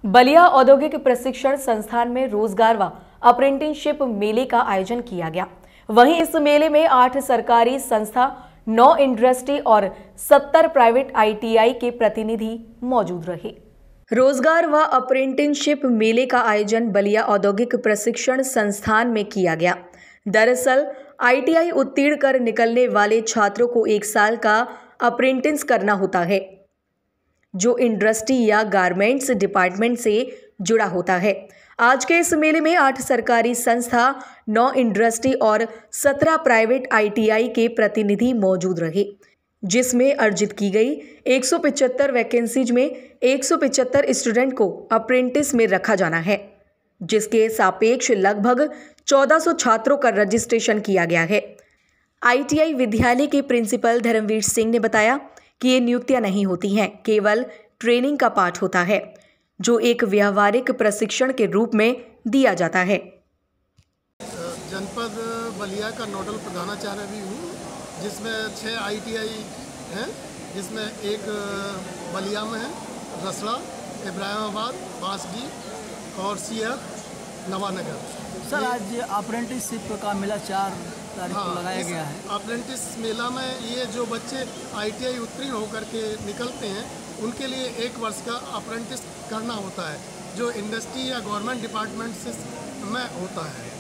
बलिया औद्योगिक प्रशिक्षण संस्थान में रोजगार व अप्रेंटिसशिप मेले का आयोजन किया गया। वहीं इस मेले में 8 सरकारी संस्था, 9 इंडस्ट्री और 70 प्राइवेट ITI के प्रतिनिधि मौजूद रहे। रोजगार व अप्रेंटिसशिप मेले का आयोजन बलिया औद्योगिक प्रशिक्षण संस्थान में किया गया। दरअसल ITI उत्तीर्ण कर निकलने वाले छात्रों को 1 साल का अप्रेंटिस करना होता है, जो इंडस्ट्री या गारमेंट्स डिपार्टमेंट से जुड़ा होता है। आज के इस मेले में 8 सरकारी संस्था, 9 इंडस्ट्री और 17 प्राइवेट ITI के प्रतिनिधि मौजूद रहे, जिसमें अर्जित की गई 175 वैकेंसीज में 175 स्टूडेंट को अप्रेंटिस में रखा जाना है, जिसके सापेक्ष लगभग 1400 छात्रों का रजिस्ट्रेशन किया गया है। ITI विद्यालय के प्रिंसिपल धर्मवीर सिंह ने बताया कि ये नियुक्तियां नहीं होती हैं, केवल ट्रेनिंग का पाठ होता है, जो एक व्यावहारिक प्रशिक्षण के रूप में दिया जाता है। जनपद बलिया का नोडल प्रधानाचार्य भी हूँ, जिसमें 6 ITI हैं, जिसमें एक बलिया में है, रसड़ा, इब्राहिमाबाद, बांसडी और CF नवानगर। सर, आज अप्रेंटिसशिप का मेला 4 तारीख को लगाया गया है। अप्रेंटिस मेला में ये जो बच्चे ITI उत्तीर्ण होकर के निकलते हैं, उनके लिए 1 वर्ष का अप्रेंटिस करना होता है, जो इंडस्ट्री या गवर्नमेंट डिपार्टमेंट से में होता है।